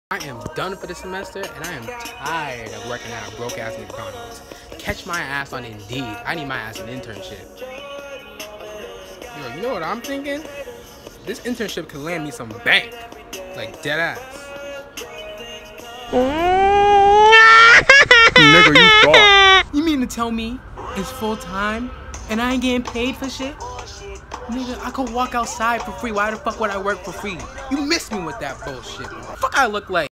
I am done for the semester, and I am tired of working at a broke-ass McDonald's. Catch my ass on Indeed. I need my ass an internship. Yo, you know what I'm thinking? This internship could land me some bank. Like, dead ass. Nigga, you thought. You mean to tell me it's full-time, and I ain't getting paid for shit? Nigga, I could walk outside for free. Why the fuck would I work for free? You missed me with that bullshit. What the fuck I look like?